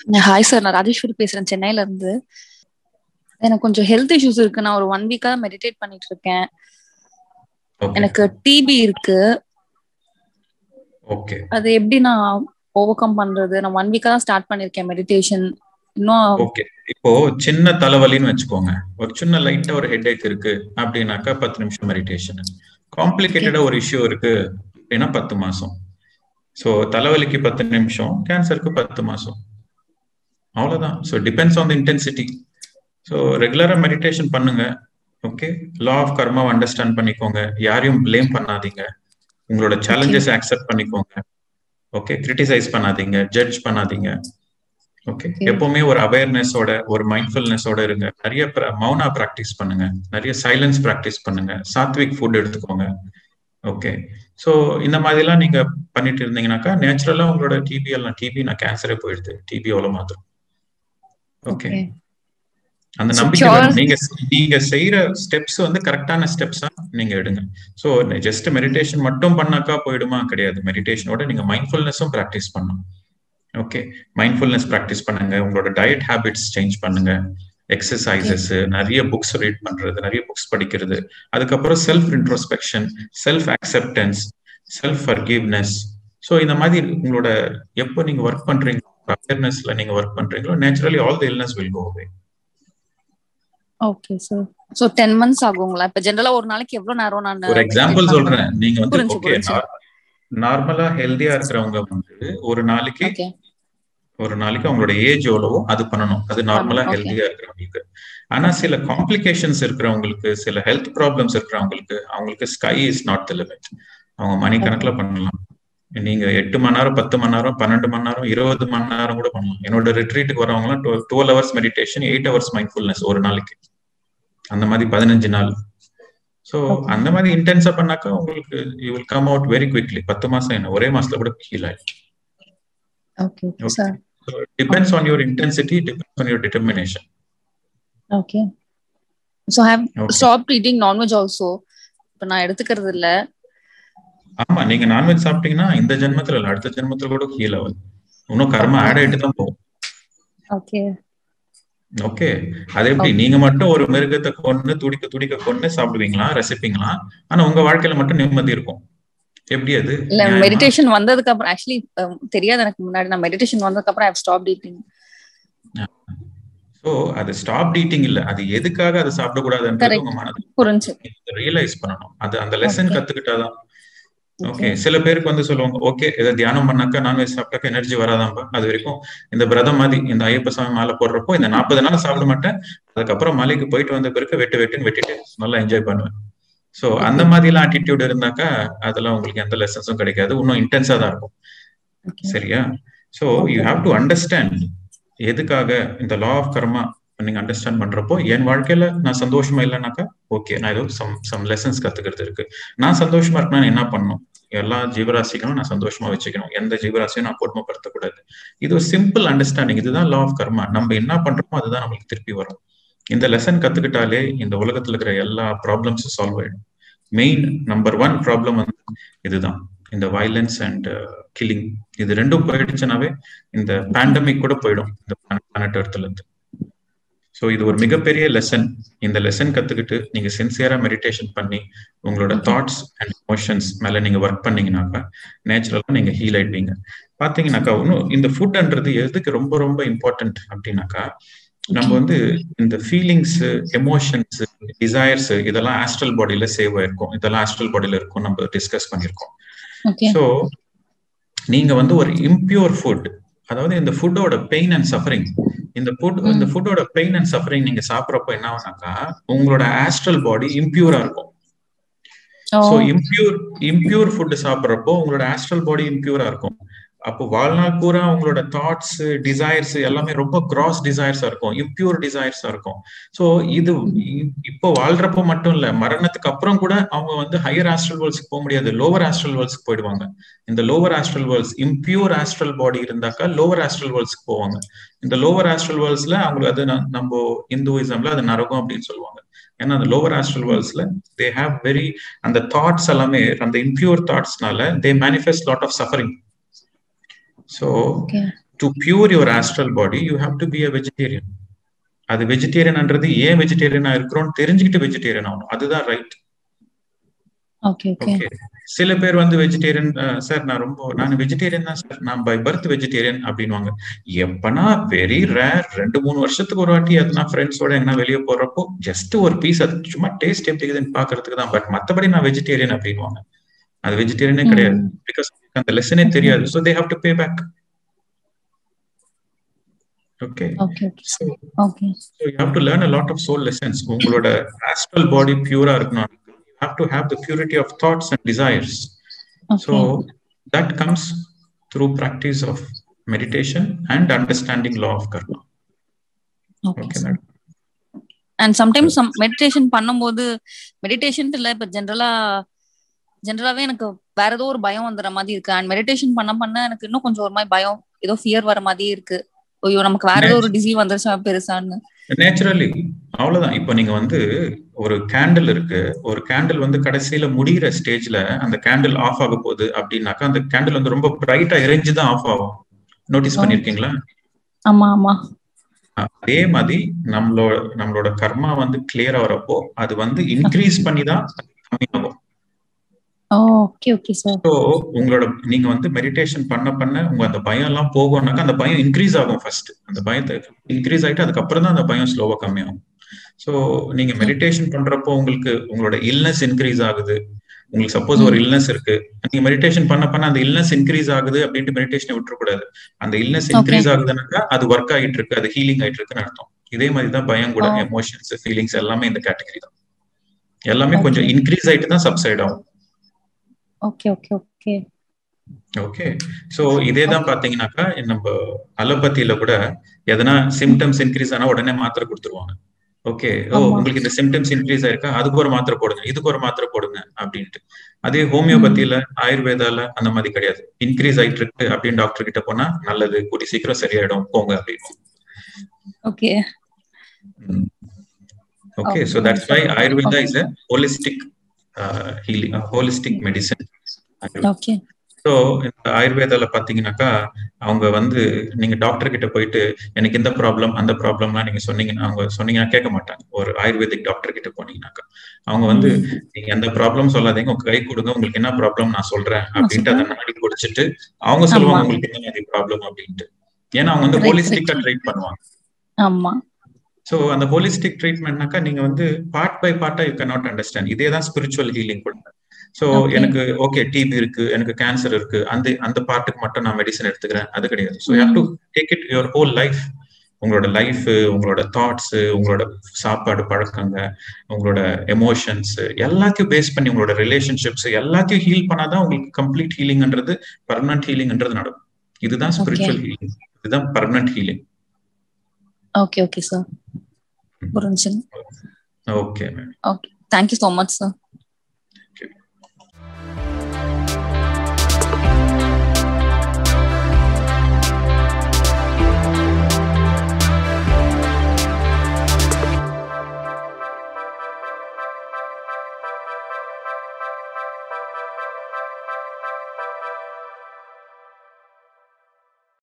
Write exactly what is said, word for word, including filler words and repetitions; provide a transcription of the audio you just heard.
Hi sir, நான் ராஜேஸ்வரி பேசுறேன் சென்னையில இருந்து. எனக்கு கொஞ்சம் ஹெல்த் இஷ்யூஸ் இருக்கு. நான் ஒரு ஒன் வீக்கா மெடிடேட் பண்ணிட்டு இருக்கேன். எனக்கு டிபி இருக்கு. ஓகே, அது எப்படி நான் ஓவர் கம் பண்றது? நான் ஒன் வீக்கா தான் ஸ்டார்ட் பண்ணிருக்கேன் மெடிடேஷன். இன்னும் ஓகே. இப்போ சின்ன தலைவலின்னு வச்சுக்கோங்க, ஒரு சின்ன லைட்டா ஒரு ஹெட்ஏக் இருக்கு அப்படின்னாக்கா பத்து நிமிஷம் மெடிடேஷன். காம்ப்ளிகேட்டடா ஒரு இஷ்யூ இருக்கு அப்படின்னா பத்து மாசம். ஸோ தலைவலிக்கு பத்து நிமிஷம், கேன்சருக்கு பத்து மாசம், அவ்வளவுதான். So depends on the intensity. So ரெகுலரா மெடிடேஷன் பண்ணுங்க. ஓகே, லா ஆஃப் கர்மாவை அண்டர்ஸ்டாண்ட் பண்ணிக்கோங்க. யாரையும் பிளேம் பண்ணாதீங்க. உங்களோட சேலஞ்சஸ் அக்செப்ட் பண்ணிக்கோங்க. ஓகே, கிரிட்டிசைஸ் பண்ணாதீங்க, ஜட்ஜ் பண்ணாதீங்க. ஓகே, எப்பவுமே ஒரு அவேர்னஸோட ஒரு மைண்ட்ஃபுல்னஸோட இருங்க. நிறைய மௌனா பிராக்டிஸ் பண்ணுங்க, நிறைய சைலன்ஸ் பிராக்டிஸ் பண்ணுங்க, சாத்விக் ஃபுட் எடுத்துக்கோங்க. ஓகே, ஸோ இந்த மாதிரிலாம் நீங்க பண்ணிட்டு இருந்தீங்கன்னாக்கா நேச்சுரலா உங்களோட டிபி எல்லாம் டிபி நான் கேன்சரே போயிடுது, டிபி எவ்வளவு மாத்திரம். ஓகே, அந்த நம்பிக்கை வேணும். நீங்க நீங்க செய்யற ஸ்டெப்ஸ் வந்து கரெக்டான ஸ்டெப்ஸா நீங்க எடுங்க. ஸோ ஜஸ்ட் மெடிடேஷன் மட்டும் பண்ணாக்கா போயிடுமா? கிடையாது. மெடிடேஷனோட நீங்க மைண்ட்ஃபுல்னஸும் ப்ராக்டிஸ் பண்ணணும். ஓகே, மைண்ட்ஃபுல்னஸ் ப்ராக்டிஸ் பண்ணுங்க. உங்களோட டயட் ஹேபிட்ஸ் சேஞ்ச் பண்ணுங்க. எக்ஸசைசஸ், நிறைய புக்ஸ் ரீட் பண்றது, நிறைய புக்ஸ் படிக்கிறது. அதுக்கப்புறம் self introspection, self acceptance, self forgiveness. So இந்த மாதிரி உங்களோட எப்போ நீங்க ஒர்க் பண்றீங்க, அவேர்னஸ்ல நீங்க ஒர்க் பண்றீங்களோ naturally all the illness will go away. Okay sir. So ten months ஆகுங்களா? இப்ப ஜெனரலா ஒரு நாளைக்கு எவ்வளவு நேரம் நான் ஒரு எக்ஸாம்பிள் சொல்றேன். நீங்க வந்து ஓகே நார்மலா ஹெல்தியா இருக்கிறவங்க வந்து ஒரு நாளைக்கு ஒரு நாளைக்கு அவங்களோட ஏஜ் எவ்வளவோ அது பண்ணணும். அது நார்மலா ஹெல்தியா இருக்கிறவங்களுக்கு. ஆனா சில காம்ப்ளிகேஷன்ஸ் இருக்கிறவங்களுக்கு, சில ஹெல்த் ப்ராப்ளம்ஸ் இருக்கிறவங்களுக்கு, அவங்களுக்கு sky is not the limit. அவங்க மணிக்கணக்குல பண்ணலாம். நீங்க எட்டு மணி நேரம், பத்து மணி நேரம், பன்னெண்டு மணி நேரம், இருபது மணி நேரம் கூட பண்ணலாம். என்னோட ரிட்ரீட்டுக்கு வரவங்க எல்லாம் twelve hours meditation, eight hours mindfulness ஒரு நாளைக்கு. அந்த மாதிரி பதினஞ்சு நாள். சோ அந்த மாதிரி இன்டென்ஸா பண்ணாக்கா உங்களுக்கு you will come out very quickly. பத்து மாசம் என்ன, ஒரே மாசத்துல கூட ஹீல் ஆயிடும். Okay sir. So it depends on your intensity, depends on your determination. Okay. So I have okay. stopped eating non-veg also. இப்ப நான் எடுத்துக்கிறது இல்ல. ஆமா, நீங்க நான்வெஜ் சாப்பிட்டீங்கன்னா இந்த ஜென்மத்துல இல்ல, அடுத்த ஜென்மத்துல கூட ஹீல் ஆகுது. இன்னும் கர்மா ஆட் ஆயிட்டு தான் போகும். ஓகே ஓகே, அது எப்படி நீங்க மட்டும் ஒரு மிருகத்தை கொண்டு துடிக்க துடிக்க கொண்டு சாப்பிடுவீங்களா, ரசிப்பீங்களா? ஆனா உங்க வாழ்க்கையில மட்டும் நிம்மதி இருக்கும். எப்படி அது? இல்ல, மெடிடேஷன் வந்ததுக்கு அப்புறம் ஆக்சுவலி தெரியாது எனக்கு முன்னாடி. நான் மெடிடேஷன் வந்ததுக்கு அப்புறம் I have stopped eating. So அது ஸ்டாப்ட் ஈட்டிங் இல்ல, அது எதுக்காக அதை சாப்பிட கூடாதுன்றது உங்க மனது புரிஞ்சு ரியலைஸ் பண்ணணும். அது அந்த லெசன் கத்துக்கிட்டாதான். ஓகே, சில பேருக்கு வந்து சொல்லுவாங்க ஓகே இதை தியானம் பண்ணாக்கா நான்வெஜ் சாப்பிட்டாக்கா எனர்ஜி வராதாம்பா. அது வரைக்கும் இந்த பிரதம் மாதிரி இந்த ஐயப்ப சாமி மாலை போடுறப்போ இந்த நாற்பது நாள் சாப்பிட மாட்டேன், அதுக்கப்புறம் மலைக்கு போயிட்டு வந்த பிறகு வெட்டு வெட்டுன்னு வெட்டிட்டு நல்லா என்ஜாய் பண்ணுவேன். சோ அந்த மாதிரி எல்லாம் ஆட்டிடியூட் இருந்தாக்கா அதெல்லாம் உங்களுக்கு எந்த லெசன்ஸும் கிடைக்காது, இன்னும் இன்டென்ஸா தான் இருக்கும். சரியா? So you have to understand எதுக்காக இந்த லா ஆஃப் கர்மா நீங்க அண்டர்ஸ்டாண்ட் பண்றப்போ, என் வாழ்க்கையில நான் சந்தோஷமா இல்லைனாக்கா ஓகே, நான் ஏதோ சம் சம் லெசன்ஸ் கத்துக்கிறது இருக்கு. நான் சந்தோஷமா இருக்கணும், என்ன பண்ணணும்? எல்லா ஜீவராசிகளும் நான் சந்தோஷமா வச்சுக்கணும், எந்த ஜீவராசியும் நான் கொடுமைப்படுத்தக்கூடாது. இது ஒரு சிம்பிள் அண்டர்ஸ்டாண்டிங். இதுதான் லா ஆஃப் கர்மா. நம்ம என்ன பண்றோமோ அதுதான் நம்மளுக்கு திருப்பி வரும். இந்த லெசன் கத்துக்கிட்டாலே இந்த உலகத்துல இருக்கிற எல்லா ப்ராப்ளம்ஸும் சால்வ் ஆயிடும். மெயின் நம்பர் ஒன் ப்ராப்ளம் வந்து இதுதான், இந்த வயலன்ஸ் அண்ட் கில்லிங். இது ரெண்டும் போயிடுச்சுனாவே இந்த பேண்டமிக் கூட போயிடும் இந்த பிளானட் எர்த்ல இருந்து. ஸோ இது ஒரு மிகப்பெரிய லெசன். இந்த லெசன் கத்துக்கிட்டு நீங்க சின்சியரா மெடிடேஷன் பண்ணி உங்களோட தாட்ஸ் அண்ட் எமோஷன்ஸ் மேல நீங்க ஒர்க் பண்ணீங்கன்னாக்கா நேச்சுரலா நீங்க ஹீல் ஆயிடுவீங்க. பாத்தீங்கன்னாக்கா இன்னும் இந்த ஃபுட்ன்றது எதுக்கு ரொம்ப ரொம்ப இம்பார்ட்டன்ட் அப்படின்னாக்கா, நம்ம வந்து இந்த ஃபீலிங்ஸ், எமோஷன்ஸ், டிசைர்ஸ் இதெல்லாம் ஆஸ்ட்ரல் பாடியில சேவ் ஆயிருக்கும். இதெல்லாம் ஆஸ்ட்ரல் பாடியில இருக்கும், நம்ம டிஸ்கஸ் பண்ணிருக்கோம். ஸோ நீங்க வந்து ஒரு இம்பியூர் ஃபுட், அதாவது இந்த ஃபுட்டோட பெயின் அண்ட் சஃபரிங், இந்த ஃபுட் இந்த ஃபுட்டோட பெயின் அண்ட் சஃபரிங் நீங்க சாப்பிட்றப்போ என்ன ஆகுனாக்கா உங்களோட ஆஸ்ட்ரல் பாடி இம்பியூரா இருக்கும். ஸோ இம்பியூர் இம்பியூர் ஃபுட் சாப்பிட்றப்போ உங்களோட ஆஸ்ட்ரல் பாடி இம்பியூரா இருக்கும். அப்போ வாழ்நாள் பூரா உங்களோட தாட்ஸ், டிசைர்ஸ் எல்லாமே ரொம்ப கிராஸ் டிசைர்ஸா இருக்கும், இம்பியூர் டிசைர்ஸா இருக்கும். ஸோ இது இப்போ வாழ்றப்போ மட்டும் இல்ல, மரணத்துக்கு அப்புறம் கூட அவங்க வந்து ஹையர் ஆஸ்ட்ரல் வேர்ல்ட்ஸ்க்கு போக முடியாது, லோவர் ஆஸ்ட்ரல் வேர்ல்ட்ஸ்க்கு போயிடுவாங்க. இந்த lower astral worlds impure astral body இருந்தாக்கா லோவர் ஆஸ்ட்ரல் வேர்ல்ட்ஸ்க்கு போவாங்க. இந்த லோவர் ஆஸ்ட்ரல் வேர்ல்ட்ஸ்ல அவங்களுக்கு அது நம்ம இந்துயிசம்ல அது நரகம் அப்படின்னு சொல்லுவாங்க. ஏன்னா அந்த லோவர் ஆஸ்ட்ரல் வேர்ல்ட்ஸ்ல தே ஹேவ் வெரி அந்த தாட்ஸ் எல்லாமே அந்த இம்பியூர் தாட்ஸ்னால they manifest lot of suffering. So to pure your astral body you have to be a vegetarian. அது வெஜிடேரியன்ன்றது ஏன் வெஜிடேரியனா இருக்கிறோம்னு தெரிஞ்சுக்கிட்டு வெஜிடேரியன் ஆகணும். அதுதான் ரைட். Okay okay okay. சில பேர் வந்து வெஜிடேரியன் சார் நான் ரொம்ப நான் வெஜிடேரியன் தான் சார், நான் பை பர்த் வெஜிடேரியன் அப்படின்வாங்க. எப்பனா வெரி ரேர் ரெண்டு மூணு வருஷத்துக்கு ஒரு வாட்டி அது நான் ஃப்ரெண்ட்ஸோட எங்கன்னா வெளியே போறப்போ ஜஸ்ட் ஒரு பீஸ் அது சும்மா டேஸ்ட் எப்படி இருக்குதுன்னு பாக்குறதுக்கு தான். பட் மத்தபடி நான் வெஜிடேரியன் அப்படின்வாங்க. அது வெஜிடேரியனே கிடையாது. பிகாஸ் அந்த லெசனே தெரியாது. So they have to pay back. Okay. Okay. So, okay. So you have to learn a lot of soul lessons. உங்களோட astral body pure இருக்கணும். You have to have the purity of thoughts and desires. Okay. So that comes through practice of meditation and understanding law of karma. Okay. okay madam. And sometimes some meditation பண்ணும்போது meditation இல்ல இப்ப ஜெனரலா ஜெனரலாவே எனக்கு வேற ஏதோ ஒரு பயம் வந்துற மாதிரி இருக்கு. அண்ட் மெடிடேஷன் பண்ண பண்ண எனக்கு இன்னும் கொஞ்சம் ஒரு மாதிரி பயம் ஏதோ ஃபியர் வர மாதிரியே இருக்கு. ஐயோ நமக்கு வேற ஏதோ ஒரு டிசீஸ் வந்துருச்சா பெருசான்னு. நேச்சுரலி அவ்வளவுதான். இப்போ நீங்க வந்து ஒரு கேண்டில் இருக்கு, ஒரு கேண்டில் வந்து கடைசியில முடிகிற ஸ்டேஜ்ல அந்த கேண்டில் ஆஃப் ஆக போகுது அப்படின்னாக்கா அந்த கேண்டில் வந்து ரொம்ப பிரைட்டா எரிஞ்சு தான் ஆஃப் ஆகும். நோட்டீஸ் பண்ணிருக்கீங்களா? ஆமா ஆமா. அதே மாதிரி நம்மளோட நம்மளோட கர்மா வந்து கிளியர் ஆகிறப்போ அது வந்து இன்க்ரீஸ் பண்ணி தான் கம்மியாகும். Okay okay sir. சோ உங்களோட நீங்க வந்து மெடிடேஷன் பண்ண பண்ண உங்க அந்த பயம் எல்லாம் போகும்னாக்கா அந்த பயம் இன்க்ரீஸ் ஆகும். ஃபர்ஸ்ட் அந்த பயத்தை இன்க்ரீஸ் ஆயிட்டு அதுக்கப்புறம் தான் அந்த பயம் ஸ்லோவா கம்மியாகும். சோ நீங்க மெடிடேஷன் பண்றப்போ உங்களுக்கு உங்களோட இல்னஸ் இன்க்ரீஸ் ஆகுது. உங்களுக்கு சப்போஸ் ஒரு இல்னஸ் இருக்கு, நீங்க மெடிடேஷன் பண்ண பண்ண அந்த இல்னஸ் இன்க்ரீஸ் ஆகுது அப்படின்ட்டு மெடிடேஷனை விட்டுறக்கூடாது. அந்த இல்னஸ் இன்க்ரீஸ் ஆகுதுனாக்கா அது ஒர்க் ஆகிட்டு இருக்கு, அது ஹீலிங் ஆயிட்டு இருக்குன்னு அர்த்தம். இதே மாதிரி தான் பயம் கூட, எமோஷன்ஸ் ஃபீலிங்ஸ் எல்லாமே இந்த கேட்டகரி தான். எல்லாமே கொஞ்சம் இன்க்ரீஸ் ஆயிட்டு தான் சப்சைட் ஆகும். Okay okay okay okay. So இதே தான் பாத்தீங்கன்னாக்கா நம்ம அலோபதியில கூட எதனா சிம்டம்ஸ் இன்க்ரீஸ் ஆனா உடனே மாத்திரை கொடுத்துருவாங்க. ஓகே, ஓ உங்களுக்கு இந்த சிம்டம்ஸ் இன்க்ரீஸ் ஆயிருக்கா, அதுக்கு ஒரு மாத்திரை போடுங்க, இதுக்கு ஒரு மாத்திரை போடுங்க அப்படின்ட்டு. அதே ஹோமியோபதியில ஆயுர்வேதால அந்த மாதிரி கிடையாது. இன்க்ரீஸ் ஆயிட்டு இருக்கு அப்படின்னு டாக்டர் கிட்ட போனா நல்லது, கூடி சீக்கிரம் சரியாயிடும் போங்க அப்படின்னு. Okay okay. So that's why Ayurveda is a holistic uh, healing, a holistic medicine. Okay. So இந்த ஆயுர்வேதால பாத்தீங்கன்னாக்கா அவங்க வந்து நீங்க டாக்டர் கிட்ட போயிட்டு எனக்கு இந்த ப்ராப்ளம் அந்த ப்ராப்ளம்லாம் நீங்க சொன்னீங்கன்னா அவங்க சொன்னீங்கன்னா கேட்க மாட்டாங்க. ஒரு ஆயுர்வேதிக் டாக்டர் கிட்ட போனீங்கன்னாக்கா அவங்க வந்து நீங்க எந்த ப்ராப்ளம் சொல்லாதீங்க, உங்க கை கொடுங்க, உங்களுக்கு என்ன ப்ராப்ளம் நான் சொல்றேன் அப்படின்ட்டு அதை நாடி குடிச்சிட்டு அவங்க சொல்லுவாங்க உங்களுக்கு என்ன மாதிரி ப்ராப்ளம் அப்படின்ட்டு. ஏன்னா அவங்க வந்து ஹோலிஸ்டிக்கா ட்ரீட் பண்ணுவாங்க. ஆமா. சோ அந்த ஹோலிஸ்டிக் ட்ரீட்மெண்ட்னாக்கா நீங்க வந்து பார்ட் பை பார்ட்டா யூ கேன் நாட் அண்டர்ஸ்டாண்ட். இதே தான் ஸ்பிரிச்சுவல் ஹீலிங் கூட. சோ எனக்கு ஓகே டிபி இருக்கு, எனக்கு கேன்சர் இருக்கு, அந்த அந்த பார்ட்டுக்கு மட்டும் நான் மெடிசன் எடுத்துக்கிறேன் அது கிடையாது. So you have to take it your whole life. உங்களோட லைஃப், உங்களோட தாட்ஸ், உங்களோட சாப்பாடு பழக்கங்க, உங்களோட எமோஷன்ஸ் எல்லாத்தையும் பேஸ் பண்ணி உங்களோட ரிலேஷன்ஷிப்ஸ் எல்லாத்தையும் ஹீல் பண்ணாதான் உங்களுக்கு கம்ப்ளீட் ஹீலிங்ன்றது, பர்மனன்ட் ஹீலிங்ன்றது நடக்கும். இதுதான் ஸ்பிரிச்சுவல் ஹீலிங், இதுதான் permanent healing. Okay okay sir. புரிஞ்சுங்க. Okay ma'am. Okay, thank you so much sir.